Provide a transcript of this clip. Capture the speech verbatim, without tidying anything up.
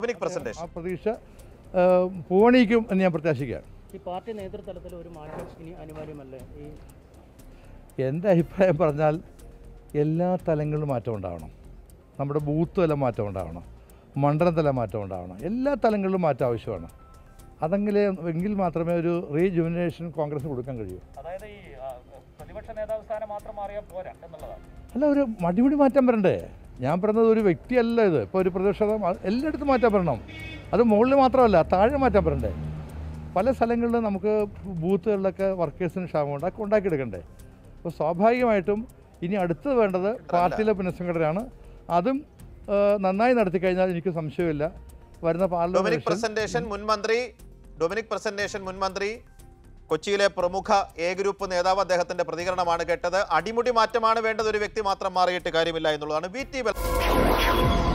ആ പ്രതീക്ഷ പൂവണിക്കും എന്ന് ഞാൻ പ്രത്യാശിക്കുകയാണ്. ഈ പാർട്ടി നേതൃത്വത്തിൽ ഒരു മാറ്റം ഇനി അനിവാര്യമല്ലേ? ഈ എൻ്റെ അഭിപ്രായം പറഞ്ഞാൽ എല്ലാ തലങ്ങളിലും മാറ്റം ഉണ്ടാവണം. നമ്മുടെ ബൂത്ത് തലം മാറ്റം ഉണ്ടാവണം, മണ്ഡലം തലം മാറ്റം ഉണ്ടാവണം, എല്ലാ തലങ്ങളിലും മാറ്റം ആവശ്യമാണ്. അതെങ്കിൽ എങ്കിൽ മാത്രമേ ഒരു റീജുവിനേഷൻ കോൺഗ്രസിന് കൊടുക്കാൻ കഴിയൂ. അതായത് ഈ പ്രതിപക്ഷ നേതാവ് സ്ഥാനം മാത്രം മാറിയാൽ പോരാ എന്നുള്ളതാണ്. അല്ല, ഒരു മടിമുടി മാറ്റം വരണ്ടേ? ഞാൻ പറയുന്നത് ഒരു വ്യക്തിയല്ല ഇത്. ഇപ്പോൾ ഒരു പ്രതിപക്ഷ എല്ലായിടത്തും മാറ്റാൻ വരണം. അത് മുകളിൽ മാത്രമല്ല, താഴെ മാറ്റാൻ വരണ്ടേ? പല സ്ഥലങ്ങളിലും നമുക്ക് ബൂത്തുകളിലൊക്കെ വർക്കേഴ്സിന് ക്ഷാമമുണ്ട്, അതൊക്കെ ഉണ്ടാക്കിയെടുക്കണ്ടേ? അപ്പോൾ സ്വാഭാവികമായിട്ടും ഇനി അടുത്തത് വേണ്ടത് പാർട്ടിയിലെ പുനഃസംഘടനയാണ്. അതും നന്നായി നടത്തി കഴിഞ്ഞാൽ എനിക്ക് സംശയമില്ല വരുന്ന ഡൊമിനിക് പ്രസന്റേഷൻ മുൻമന്ത്രി ഡൊമിനിക് പ്രസന്റേഷൻ മുൻമന്ത്രി കൊച്ചിയിലെ പ്രമുഖ എ ഗ്രൂപ്പ് നേതാവ്, അദ്ദേഹത്തിന്റെ പ്രതികരണമാണ് കേട്ടത്. അടിമുടി മാറ്റമാണ് വേണ്ടത്, ഒരു വ്യക്തി മാത്രം മാറിയിട്ട് കാര്യമില്ല എന്നുള്ളതാണ്. V T